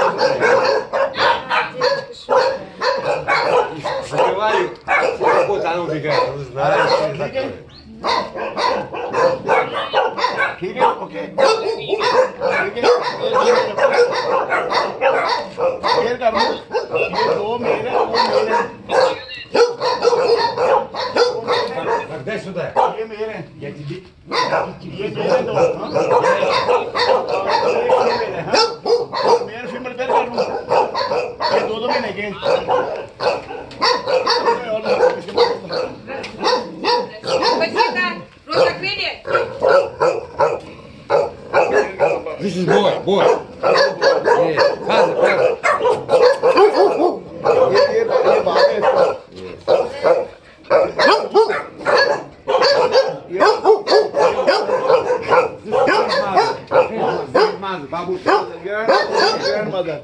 Говорю, вот она убегает, вы знаете. ठीक है okay share कर लो ये दो मेरे Дай сюда. ये मेरे Я тебе... ये मेरे दो मेरे फीमेल पेयर कर लूँ ये दो महीने के This is boy. Yeah, father. ये बात है इसका Babu. grandmother